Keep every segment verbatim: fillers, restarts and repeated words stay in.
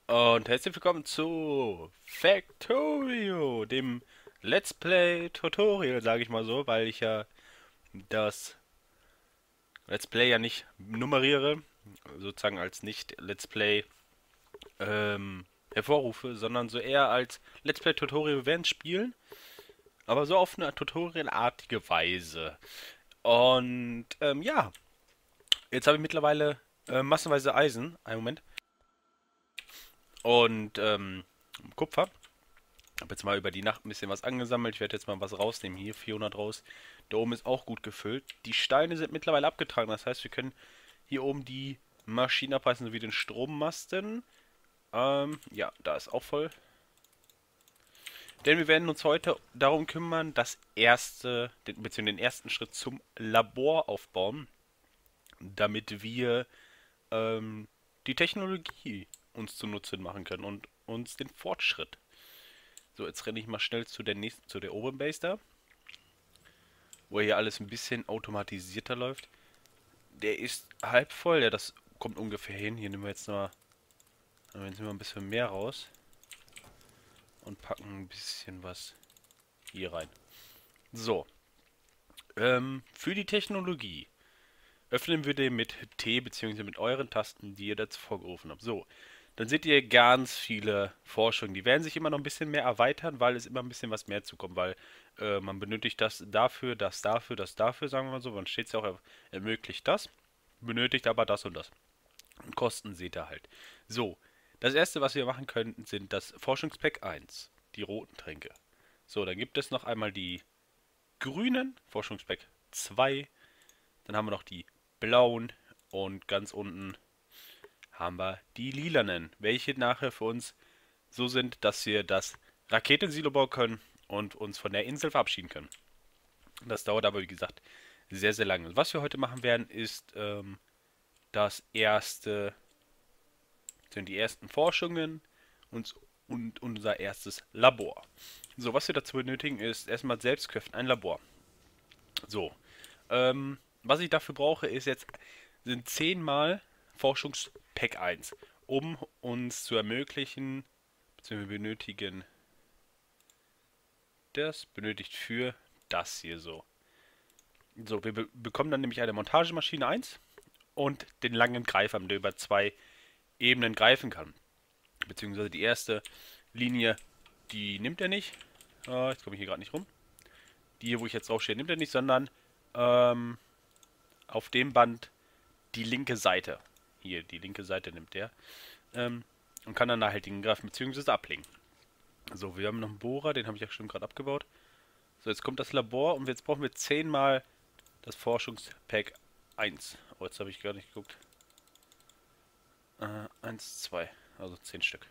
Und herzlich willkommen zu Factorio, dem Let's Play Tutorial, sage ich mal so, weil ich ja das Let's Play ja nicht nummeriere, sozusagen als nicht Let's Play ähm, hervorrufe, sondern so eher als Let's Play Tutorial während Spielen, aber so auf eine tutorialartige Weise. Und ähm, ja, jetzt habe ich mittlerweile äh, massenweise Eisen, einen Moment, und ähm, Kupfer. Habe jetzt mal über die Nacht ein bisschen was angesammelt. Ich werde jetzt mal was rausnehmen. Hier vierhundert raus. Da oben ist auch gut gefüllt. Die Steine sind mittlerweile abgetragen. Das heißt, wir können hier oben die Maschinen abreißen, sowie den Strommasten. Ähm, ja, da ist auch voll. Denn wir werden uns heute darum kümmern, das erste, den, beziehungsweise den ersten Schritt zum Labor aufbauen, damit wir ähm, die Technologie uns zunutze machen können und uns den Fortschritt. So, jetzt renne ich mal schnell zu der nächsten, zu der oberen Base da, wo hier alles ein bisschen automatisierter läuft. Der ist halb voll, ja, das kommt ungefähr hin. Hier nehmen wir jetzt noch, jetzt nehmen wir ein bisschen mehr raus und packen ein bisschen was hier rein. So, ähm, für die Technologie öffnen wir den mit T bzw. mit euren Tasten, die ihr dazu vorgerufen habt. So, dann seht ihr ganz viele Forschungen. Die werden sich immer noch ein bisschen mehr erweitern, weil es immer ein bisschen was mehr zukommt, weil äh, man benötigt das dafür, das dafür, das dafür, sagen wir mal so. Dann steht es ja auch, er ermöglicht das, benötigt aber das und das. Und Kosten seht ihr halt. So, das erste, was wir machen können, sind das Forschungspack eins, die roten Tränke. So, dann gibt es noch einmal die grünen, Forschungspack zwei. Dann haben wir noch die blauen und ganz unten haben wir die lilanen, welche nachher für uns so sind, dass wir das Raketensilo bauen können und uns von der Insel verabschieden können. Das dauert aber, wie gesagt, sehr, sehr lange. Was wir heute machen werden, ist ähm, das erste, sind die ersten Forschungen und, und unser erstes Labor. So, was wir dazu benötigen, ist erstmal Selbstkräften, ein Labor. So, ähm, was ich dafür brauche, ist jetzt, sind zehnmal Forschungspack eins, um uns zu ermöglichen, beziehungsweise wir benötigen das, benötigt für das hier so. So, wir be bekommen dann nämlich eine Montagemaschine eins und den langen Greifer, der über zwei Ebenen greifen kann. Beziehungsweise die erste Linie, die nimmt er nicht. Äh, jetzt komme ich hier gerade nicht rum. Die hier, wo ich jetzt draufstehe, nimmt er nicht, sondern ähm, auf dem Band die linke Seite. Hier, die linke Seite nimmt er. Ähm, und kann dann da halt den greifen bzw. ablegen. So, wir haben noch einen Bohrer, den habe ich ja schon gerade abgebaut. So, jetzt kommt das Labor und jetzt brauchen wir zehnmal das Forschungspack eins. Oh, jetzt habe ich gar nicht geguckt. Äh, eins, zwei, also zehn Stück.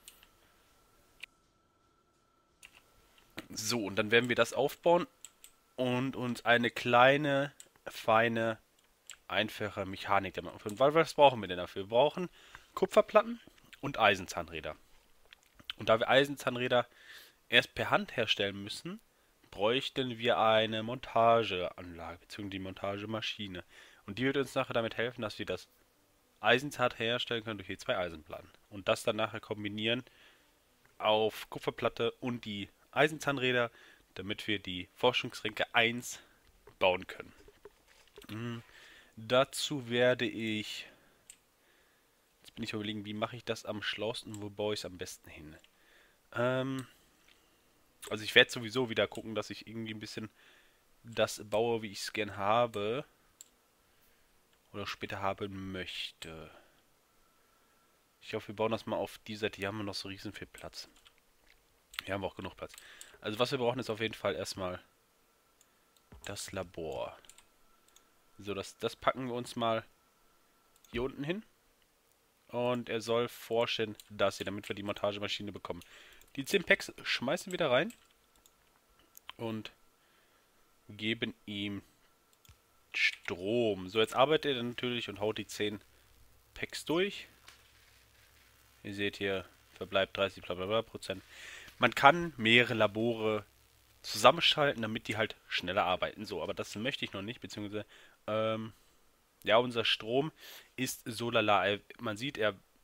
So, und dann werden wir das aufbauen und uns eine kleine, feine, einfache Mechanik damit aufbauen. Weil was brauchen wir denn dafür? Wir brauchen Kupferplatten und Eisenzahnräder. Und da wir Eisenzahnräder erst per Hand herstellen müssen, bräuchten wir eine Montageanlage bzw. die Montagemaschine. Und die wird uns nachher damit helfen, dass wir das Eisenzahn herstellen können durch die zwei Eisenplatten. Und das dann nachher kombinieren auf Kupferplatte und die Eisenzahnräder, damit wir die Forschungsringe eins bauen können. Mhm. Dazu werde ich. Jetzt bin ich überlegen, wie mache ich das am schlausten, wo baue ich es am besten hin? Ähm, also ich werde sowieso wieder gucken, dass ich irgendwie ein bisschen das baue, wie ich es gern habe. Oder später haben möchte. Ich hoffe, wir bauen das mal auf die Seite. Hier haben wir noch so riesen viel Platz. Hier haben wir auch genug Platz. Also was wir brauchen ist auf jeden Fall erstmal das Labor. So, das, das packen wir uns mal hier unten hin. Und er soll forschen, das hier, damit wir die Montagemaschine bekommen. Die zehn Packs schmeißen wir wieder rein. Und geben ihm Strom. So, jetzt arbeitet er natürlich und haut die zehn Packs durch. Ihr seht hier, verbleibt dreißig bla bla bla Prozent. Man kann mehrere Labore zusammenschalten, damit die halt schneller arbeiten. So, aber das möchte ich noch nicht, beziehungsweise, ähm, ja, unser Strom ist so lala. Man sieht, er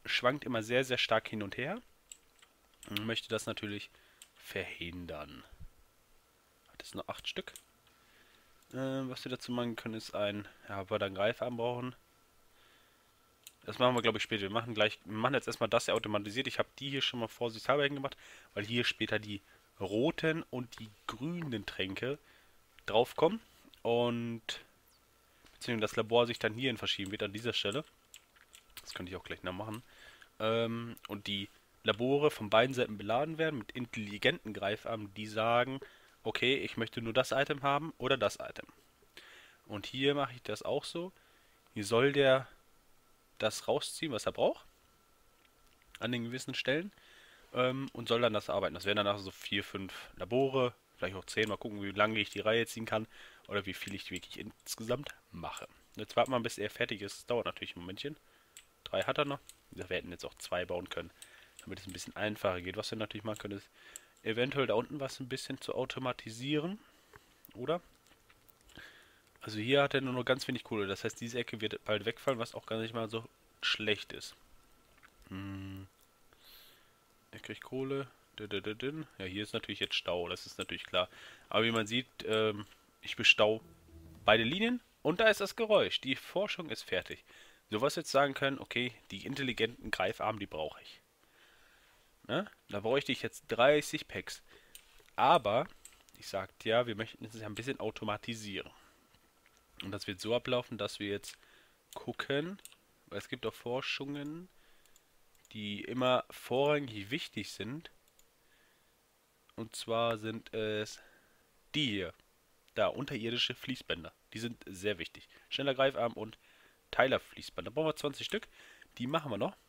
schwankt immer sehr, sehr stark hin und her und möchte das natürlich verhindern. Hat es noch acht Stück. Äh, was wir dazu machen können, ist ein, ja, ob wir dann Greifarm brauchen. Das machen wir, glaube ich, später. Wir machen gleich, wir machen jetzt erstmal das ja automatisiert. Ich habe die hier schon mal vorsichtshalber hingemacht, weil hier später die roten und die grünen Tränke draufkommen. Und beziehungsweise das Labor sich dann hierhin verschieben wird an dieser Stelle. Das könnte ich auch gleich noch machen. Ähm, und die Labore von beiden Seiten beladen werden mit intelligenten Greifarmen, die sagen, okay, ich möchte nur das Item haben oder das Item. Und hier mache ich das auch so. Hier soll der das rausziehen, was er braucht. An den gewissen Stellen. Ähm, und soll dann das arbeiten. Das wären danach so vier, fünf Labore. Vielleicht auch zehn. Mal gucken, wie lange ich die Reihe ziehen kann. Oder wie viel ich wirklich insgesamt mache. Jetzt warten wir, bis er fertig ist. Das dauert natürlich ein Momentchen. Drei hat er noch. Wir hätten jetzt auch zwei bauen können. Damit es ein bisschen einfacher geht. Was wir natürlich machen können, ist eventuell da unten was ein bisschen zu automatisieren. Oder? Also hier hat er nur noch ganz wenig Kohle. Das heißt, diese Ecke wird bald wegfallen, was auch gar nicht mal so schlecht ist. Hm. Er kriegt Kohle. Ja, hier ist natürlich jetzt Stau. Das ist natürlich klar. Aber wie man sieht, ähm, ich bestau beide Linien. Und da ist das Geräusch. Die Forschung ist fertig. So was jetzt sagen können, okay, die intelligenten Greifarme, die brauche ich. Ne? Da bräuchte ich jetzt dreißig Packs. Aber, ich sagte ja, wir möchten es ja ein bisschen automatisieren. Und das wird so ablaufen, dass wir jetzt gucken, weil es gibt auch Forschungen, die immer vorrangig wichtig sind. Und zwar sind es die hier. Da, unterirdische Fließbänder. Die sind sehr wichtig. Schneller Greifarm und Teilerfließband. Da brauchen wir zwanzig Stück. Die machen wir noch.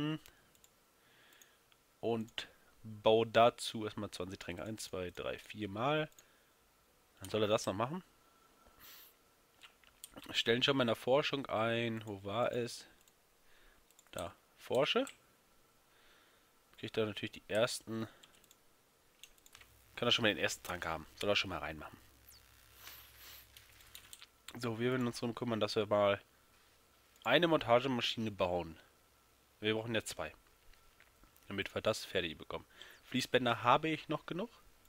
Und baue dazu erstmal zwanzig Tränke. eins, zwei, drei, vier Mal. Dann soll er das noch machen. Stellen schon mal in der Forschung ein. Wo war es? Da. Forsche. Kriegt er natürlich die ersten. Kann er schon mal den ersten Trank haben. Soll er schon mal reinmachen. So, wir werden uns darum kümmern, dass wir mal eine Montagemaschine bauen. Wir brauchen ja zwei. Damit wir das fertig bekommen. Fließbänder habe ich noch genug.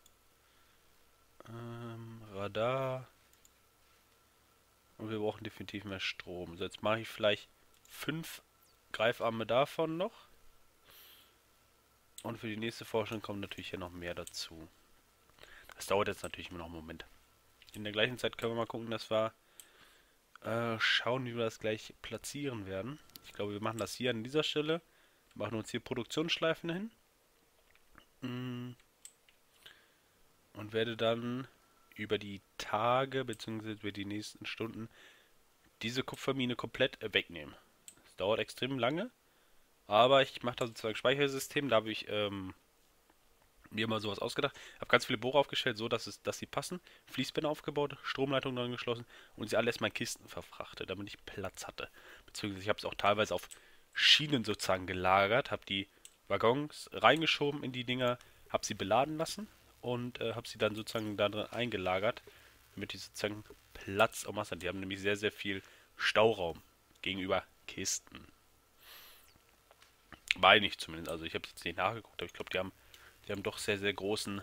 Ähm, Radar. Und wir brauchen definitiv mehr Strom. So, jetzt mache ich vielleicht fünf Greifarme davon noch. Und für die nächste Forschung kommen natürlich hier noch mehr dazu. Das dauert jetzt natürlich immer noch einen Moment. In der gleichen Zeit können wir mal gucken, dass wir äh, schauen, wie wir das gleich platzieren werden. Ich glaube, wir machen das hier an dieser Stelle. Wir machen uns hier Produktionsschleifen hin. Und werde dann über die Tage bzw. über die nächsten Stunden diese Kupfermine komplett wegnehmen. Das dauert extrem lange. Aber ich mache da sozusagen ein Speichersystem. Da habe ich ähm, mir mal sowas ausgedacht. Habe ganz viele Bohrer aufgestellt, so dass, es, dass sie passen. Fließbänder aufgebaut, Stromleitungen dran geschlossen und sie alle erstmal in Kisten verfrachtet, damit ich Platz hatte. Beziehungsweise ich habe es auch teilweise auf Schienen sozusagen gelagert, habe die Waggons reingeschoben in die Dinger, habe sie beladen lassen und äh, habe sie dann sozusagen da drin eingelagert, damit die sozusagen Platz auch haben. Die haben nämlich sehr, sehr viel Stauraum gegenüber Kisten. Meine ich zumindest. Also ich habe jetzt nicht nachgeguckt, aber ich glaube, die haben, die haben doch sehr, sehr großen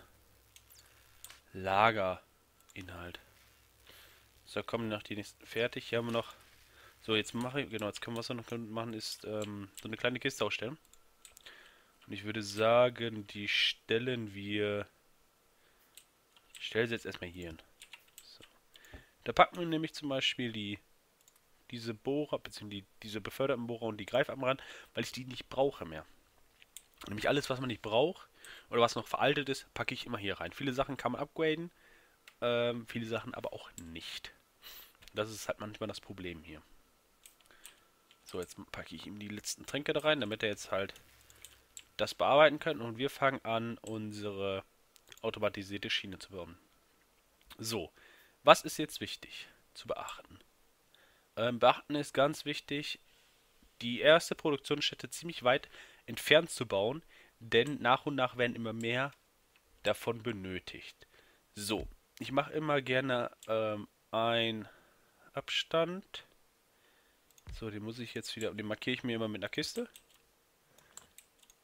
Lagerinhalt. So, kommen noch die nächsten fertig. Hier haben wir noch. So, jetzt mache ich. Genau, jetzt können wir was wir noch machen, ist ähm, so eine kleine Kiste ausstellen. Und ich würde sagen, die stellen wir. Ich stelle sie jetzt erstmal hier hin. So. Da packen wir nämlich zum Beispiel die diese Bohrer, beziehungsweise die, diese beförderten Bohrer und die Greifarme ran, weil ich die nicht brauche mehr. Nämlich alles, was man nicht braucht oder was noch veraltet ist, packe ich immer hier rein. Viele Sachen kann man upgraden, ähm, viele Sachen aber auch nicht. Das ist halt manchmal das Problem hier. So, jetzt packe ich ihm die letzten Tränke da rein, damit er jetzt halt das bearbeiten kann. Und wir fangen an, unsere automatisierte Schiene zu bauen. So, was ist jetzt wichtig zu beachten? Ähm, beachten ist ganz wichtig, die erste Produktionsstätte ziemlich weit entfernt zu bauen, denn nach und nach werden immer mehr davon benötigt. So, ich mache immer gerne ähm, einen Abstand. So, den muss ich jetzt wieder, den markiere ich mir immer mit einer Kiste.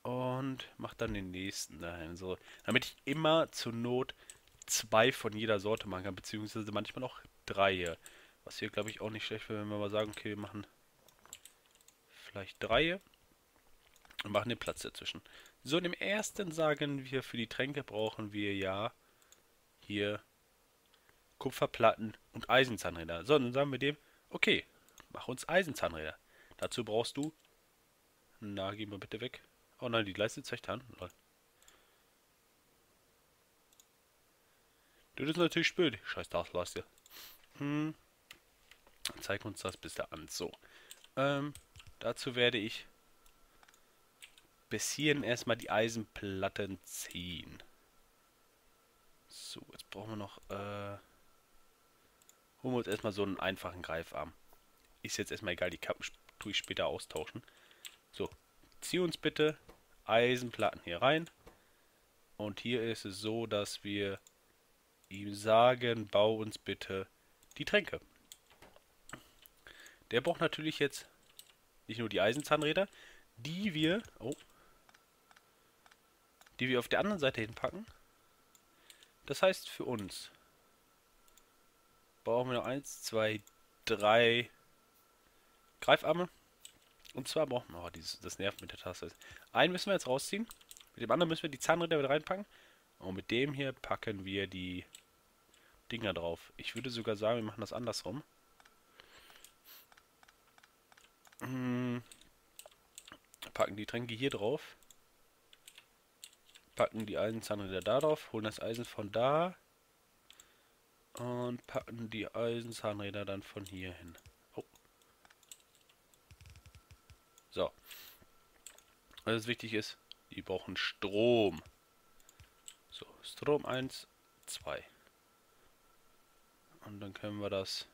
Und mach dann den nächsten dahin. So, damit ich immer zur Not zwei von jeder Sorte machen kann, beziehungsweise manchmal auch drei hier. Was hier, glaube ich, auch nicht schlecht wäre, wenn wir mal sagen, okay, wir machen vielleicht drei und machen den Platz dazwischen. So, in dem ersten sagen wir, für die Tränke brauchen wir ja hier Kupferplatten und Eisenzahnräder. So, dann sagen wir dem, okay, mach uns Eisenzahnräder. Dazu brauchst du, na, gehen wir bitte weg. Oh nein, die Leiste zeigt an. Das ist natürlich blöd. Scheiß Dachleiste. Hm. Zeig uns das bitte an. So. Ähm, dazu werde ich bis hierhin erstmal die Eisenplatten ziehen. So, jetzt brauchen wir noch, äh, holen wir uns erstmal so einen einfachen Greifarm. Ist jetzt erstmal egal, die Kappen tue ich später austauschen. So, zieh uns bitte Eisenplatten hier rein. Und hier ist es so, dass wir ihm sagen, bau uns bitte die Tränke. Der braucht natürlich jetzt nicht nur die Eisenzahnräder, die wir, oh, die wir auf der anderen Seite hinpacken. Das heißt für uns brauchen wir noch eins, zwei, drei Greifarme. Und zwar brauchen wir, oh, dieses, das nervt mit der Taste. Einen müssen wir jetzt rausziehen. Mit dem anderen müssen wir die Zahnräder wieder reinpacken. Und mit dem hier packen wir die Dinger drauf. Ich würde sogar sagen, wir machen das andersrum. Hm. Packen die Tränke hier drauf. Packen die Eisenzahnräder da drauf. Holen das Eisen von da. Und packen die Eisenzahnräder dann von hier hin. Oh. So. Was wichtig ist, die brauchen Strom. So, Strom eins, zwei. Und dann können wir das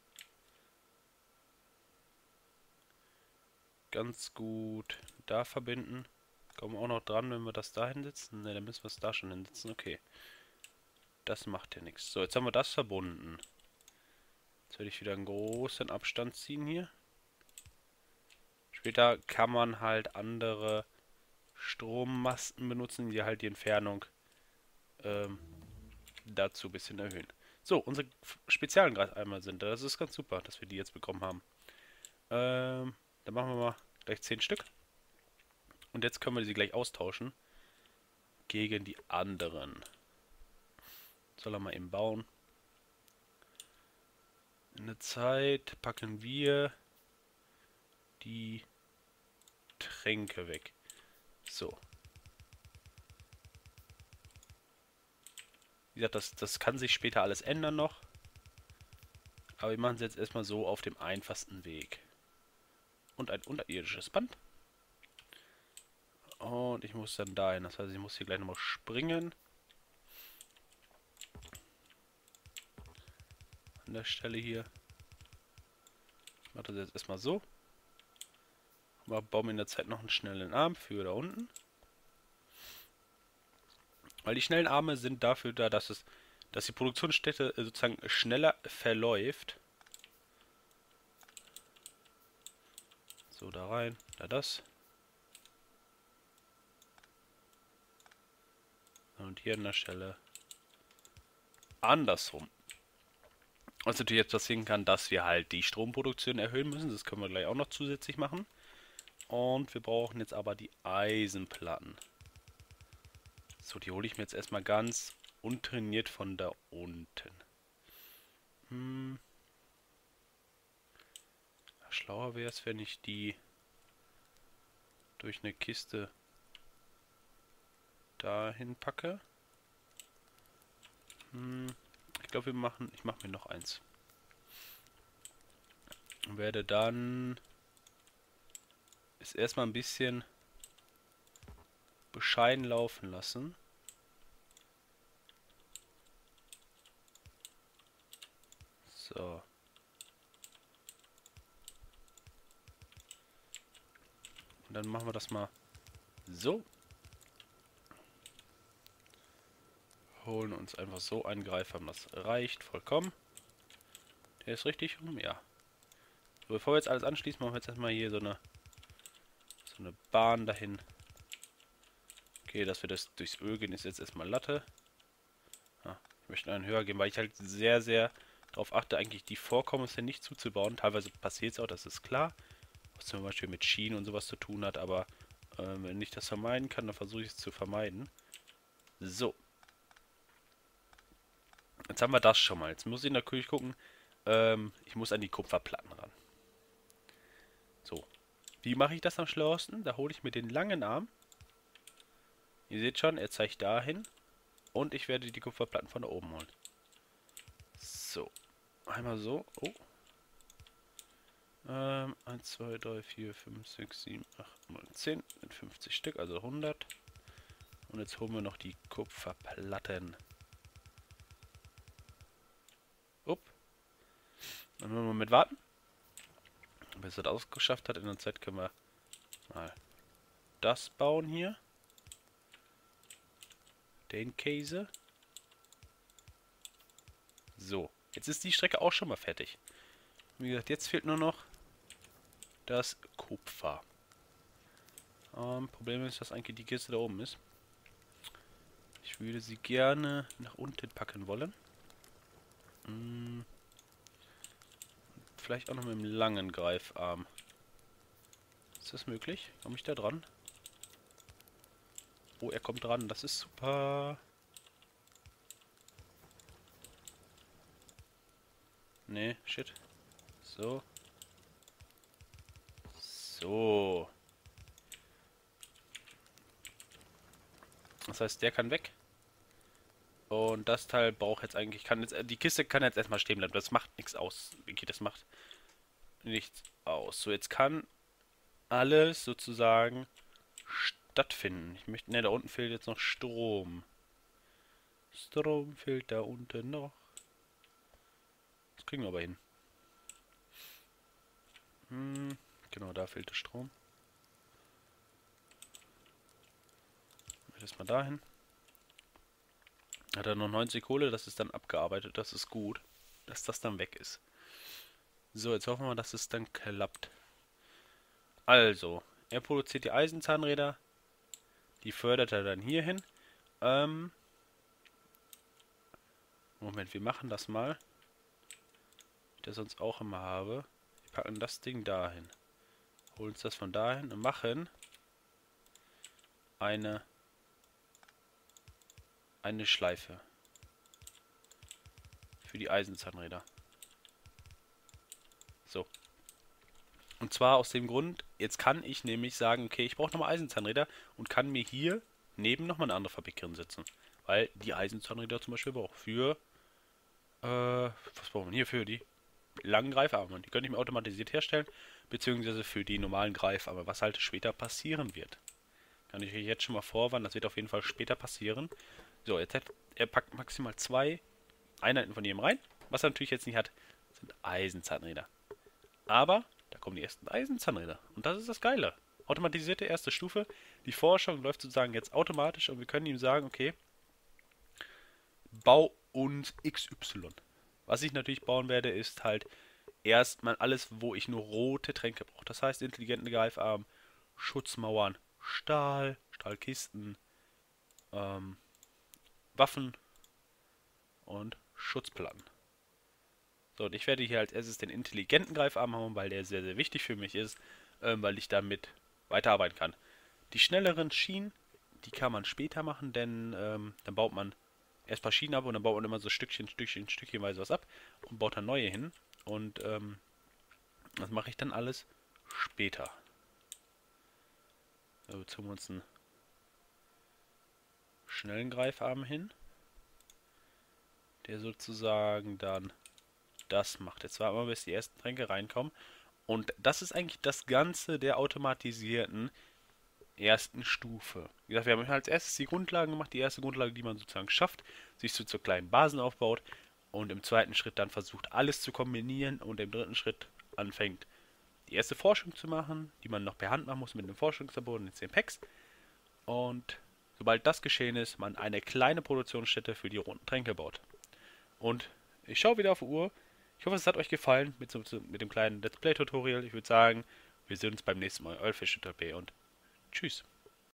ganz gut da verbinden. Kommen wir auch noch dran, wenn wir das da hinsetzen? Ne, dann müssen wir es da schon hinsetzen. Okay. Das macht ja nichts. So, jetzt haben wir das verbunden. Jetzt werde ich wieder einen großen Abstand ziehen hier. Später kann man halt andere Strommasten benutzen, die halt die Entfernung ähm, dazu ein bisschen erhöhen. So, unsere speziellen Greifarme sind da. Das ist ganz super, dass wir die jetzt bekommen haben. Ähm, dann machen wir mal gleich zehn Stück. Und jetzt können wir sie gleich austauschen gegen die anderen. Soll er mal eben bauen. In der Zeit packen wir die Tränke weg. So. Wie gesagt, das, das kann sich später alles ändern noch. Aber wir machen es jetzt erstmal so auf dem einfachsten Weg. Und ein unterirdisches Band. Und ich muss dann dahin. Das heißt, ich muss hier gleich nochmal springen. An der Stelle hier. Ich mache das jetzt erstmal so. Und baue mir in der Zeit noch einen schnellen Arm für da unten. Weil die schnellen Arme sind dafür da, dass es, dass die Produktionsstätte sozusagen schneller verläuft. So, da rein, da das. Und hier an der Stelle andersrum. Was natürlich jetzt passieren kann, dass wir halt die Stromproduktion erhöhen müssen. Das können wir gleich auch noch zusätzlich machen. Und wir brauchen jetzt aber die Eisenplatten. So, die hole ich mir jetzt erstmal ganz untrainiert von da unten. Hm. Schlauer wäre es, wenn ich die durch eine Kiste dahin packe. Hm. Ich glaube, wir machen. Ich mache mir noch eins. Und werde dann es erstmal ein bisschen bescheiden laufen lassen. So. Und dann machen wir das mal so. Holen uns einfach so einen Greifer. Das reicht vollkommen. Der ist richtig rum, ja. So, bevor wir jetzt alles anschließen, machen wir jetzt erstmal hier so eine so eine Bahn dahin, Okay, dass wir das durchs Öl gehen, ist jetzt erstmal Latte. Ja, ich möchte einen höher gehen, weil ich halt sehr, sehr darauf achte, eigentlich die Vorkommnisse nicht zuzubauen. Teilweise passiert es auch, das ist klar. Was zum Beispiel mit Schienen und sowas zu tun hat, aber ähm, wenn ich das vermeiden kann, dann versuche ich es zu vermeiden. So. Jetzt haben wir das schon mal. Jetzt muss ich natürlich gucken, ähm, ich muss an die Kupferplatten ran. So. Wie mache ich das am schlauesten? Da hole ich mir den langen Arm. Ihr seht schon, er zeigt dahin. Und ich werde die Kupferplatten von da oben holen. So. Einmal so. Oh. Ähm, eins, zwei, drei, vier, fünf, sechs, sieben, acht, neun, zehn. Mit fünfzig Stück, also hundert. Und jetzt holen wir noch die Kupferplatten. Upp. Dann müssen wir mal mit warten. Bis er das ausgeschafft hat. In der Zeit können wir mal das bauen hier. Den Käse. So. Jetzt ist die Strecke auch schon mal fertig. Wie gesagt, jetzt fehlt nur noch das Kupfer. Ähm, Problem ist, dass eigentlich die Kiste da oben ist. Ich würde sie gerne nach unten packen wollen. Hm. Vielleicht auch noch mit dem langen Greifarm. Ist das möglich? Komme ich da dran? Oh, er kommt dran. Das ist super. Nee, shit. So. So. Das heißt, der kann weg. Und das Teil braucht jetzt eigentlich, kann jetzt, die Kiste kann jetzt erstmal stehen bleiben. Das macht nichts aus. Okay, das macht nichts aus. So, jetzt kann alles sozusagen stattfinden. Ich möchte, ne, da unten fehlt jetzt noch Strom. Strom fehlt da unten noch. Das kriegen wir aber hin. Hm, genau, da fehlt der Strom. Das mal dahin. Hat er noch neunzig Kohle, das ist dann abgearbeitet. Das ist gut, dass das dann weg ist. So, jetzt hoffen wir, dass es dann klappt. Also, er produziert die Eisenzahnräder. Die fördert er dann hier hin. Ähm, Moment, wir machen das mal. Ich das sonst auch immer habe. Wir packen das Ding dahin. Holen uns das von dahin und machen eine eine Schleife für die Eisenzahnräder. So. Und zwar aus dem Grund, jetzt kann ich nämlich sagen, okay, ich brauche nochmal Eisenzahnräder und kann mir hier neben nochmal eine andere Fabrik drin setzen. Weil die Eisenzahnräder zum Beispiel brauche für, äh, was brauchen wir hier für die langen Greifarme? Die könnte ich mir automatisiert herstellen, beziehungsweise für die normalen Greifarme, was halt später passieren wird. Kann ich euch jetzt schon mal vorwarnen, das wird auf jeden Fall später passieren. So, jetzt hat er packt maximal zwei Einheiten von jedem rein. Was er natürlich jetzt nicht hat, sind Eisenzahnräder. Aber da kommen die ersten Eisenzahnräder. Und das ist das Geile. Automatisierte erste Stufe. Die Forschung läuft sozusagen jetzt automatisch und wir können ihm sagen, okay, bau uns X Y. Was ich natürlich bauen werde, ist halt erstmal alles, wo ich nur rote Tränke brauche. Das heißt, intelligenten Greifarm, Schutzmauern, Stahl, Stahlkisten, ähm, Waffen und Schutzplatten. So, und ich werde hier als erstes den intelligenten Greifarm haben, weil der sehr, sehr wichtig für mich ist, ähm, weil ich damit weiterarbeiten kann. Die schnelleren Schienen, die kann man später machen, denn ähm, dann baut man erst ein paar Schienen ab und dann baut man immer so Stückchen, Stückchen, Stückchenweise was ab und baut dann neue hin. Und ähm, das mache ich dann alles später. So, ziehen wir uns einen schnellen Greifarm hin, der sozusagen dann das macht. Jetzt warten wir, bis die ersten Tränke reinkommen. Und das ist eigentlich das Ganze der automatisierten ersten Stufe. Wie gesagt, wir haben als erstes die Grundlagen gemacht, die erste Grundlage, die man sozusagen schafft, sich so zur kleinen Basen aufbaut und im zweiten Schritt dann versucht, alles zu kombinieren und im dritten Schritt anfängt, die erste Forschung zu machen, die man noch per Hand machen muss mit einem Forschungslabor und den zehn Packs. Und sobald das geschehen ist, man eine kleine Produktionsstätte für die roten Tränke baut. Und ich schaue wieder auf die Uhr. Ich hoffe, es hat euch gefallen mit, so, mit dem kleinen Let's Play Tutorial. Ich würde sagen, wir sehen uns beim nächsten Mal. Euer Fish und tschüss.